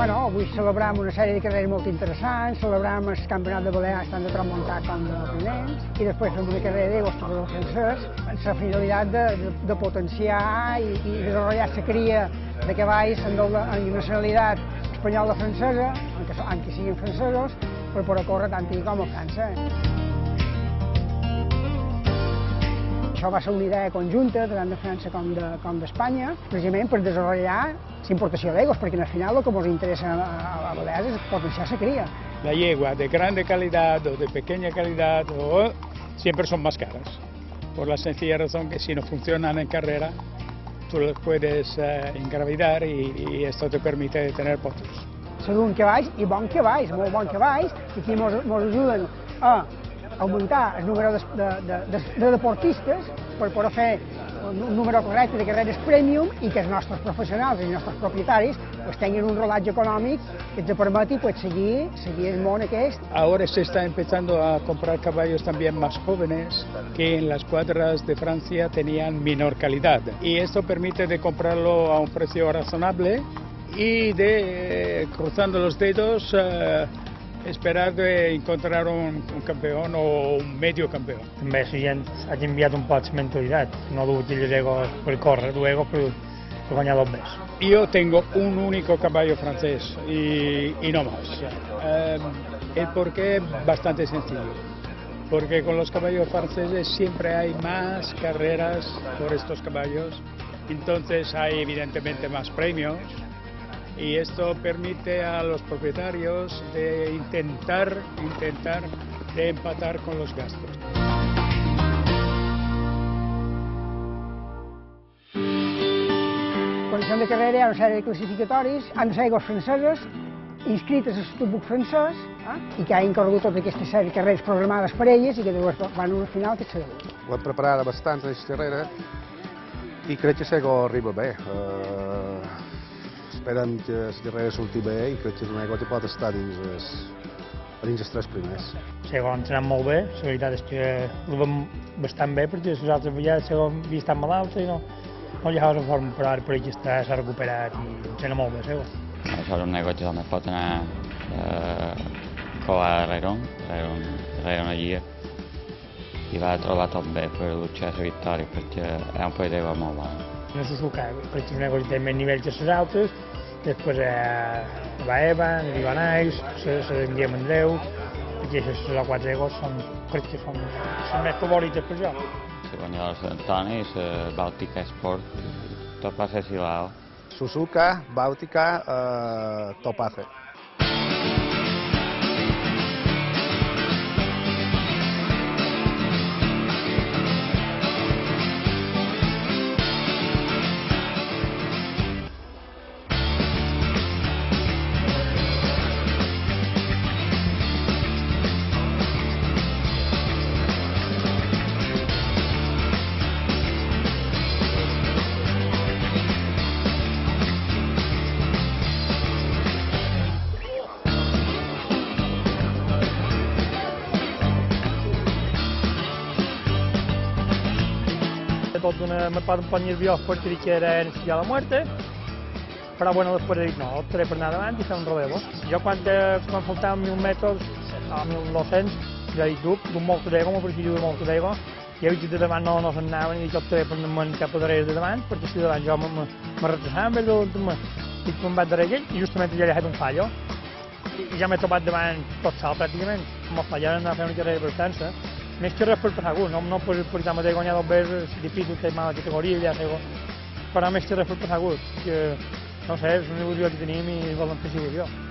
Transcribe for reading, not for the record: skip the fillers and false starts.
Bueno, avui celebrem una sèrie de carreres molt interessants, celebrem el campionat de Balears tant de trot muntat com de pinents, i després fem una carrera d'aigües per al francès, amb la finalitat de potenciar i desenvolupar la cria de cavalls amb nacionalitat espanyola francesa, aunque siguin francesos, per poder córrer tant aquí com a França. Això va ser una idea conjunta tant de França com d'Espanya, precisament per desenvolupar la importació d'aigües, perquè al final el que ens interessa a Balears és potenciar la cria. La yegua de grande calidad o de pequeña calidad siempre son más caras, por la sencilla razón que si no funcionan en carrera, tú los puedes engravidar y esto te permite tener potros. Són cavalls i bons cavalls, molt bons cavalls, i aquí ens ajuden a augmentar el número de deportistes per poder fer un número correcte de carreres premium i que els nostres professionals, els nostres propietaris, tinguin un rodatge econòmic que ens permeti seguir el món aquest. Ahora se está empezando a comprar caballos también más jóvenes que en las cuadras de Francia tenían menor calidad y esto permite de comprarlo a un precio razonable y de, cruzando los dedos, esperar de encontrar un campeón o un medio campeón. També la gent ha canviat un poc la mentalitat, no d'utilitzar egos per córrer, egos per guanyar dos més. Yo tengo un único caballo francés y no más. El porqué es bastante sencillo, porque con los caballos franceses siempre hay más carreras por estos caballos, entonces hay evidentemente más premios. Y esto permite a los propietarios de intentar de empatar con los gastos. Condicions de carrera hi ha una sèrie de classificatoris, han de ser aigües franceses, inscrites al Futbol francès, i que han incorregut tota aquesta sèrie de carreres programades per elles i que llavors van a una final que serà. L'hem preparada bastant, aquesta carrera, i crec que arriba bé. Esperem que la carrera surti bé i crec que és una aigua que pot estar dins els tres primers. Segon ha entrenat molt bé, la veritat és que ho vam bastant bé, perquè nosaltres ja segon havia estat malalt i no hi ha forma, però ara per aquí s'ha recuperat i entrena molt bé, segon. Això és un negoci on es pot anar colar darrere una guia i va trobar tot bé per luchar la victòria, perquè és un paio d'aigua molt bona. No se suca, perquè un negoci té més nivell que les altres, després va Eva, Ribanais, se enviem Andreu, perquè aquestes les quatre egos són més favorites per jo. Se guanyó l'Antoni, la Bàltica Esport, Topace Silao. Suzuka, Bàltica, Topace. Me estaba un poco nervioso porque era iniciar la muerte, pero bueno, después he dicho, no, optaré per anar davant i fer un relevo. Jo quan faltaven 1.000 metres, a 1.200, ja he dit, d'un molt d'ego, m'ho prefiro de molt d'ego, i he vist que de davant no se'n anaven i dic, optaré per anar cap a darrere de davant, perquè si de davant jo me retrasava, i me'n vaig darrere ell, i justament ja he fet un fallo. I ja m'he trobat davant tot salt, pràcticament, com a fallar anar a fer una carrera per França. Més que res per passar gust, no per exemple de guanyar dos veces, és difícil fer mala categoria, ja sé, però més que res per passar gust, que no sé, és una il·lusió que tenim i volem fer il·lusió.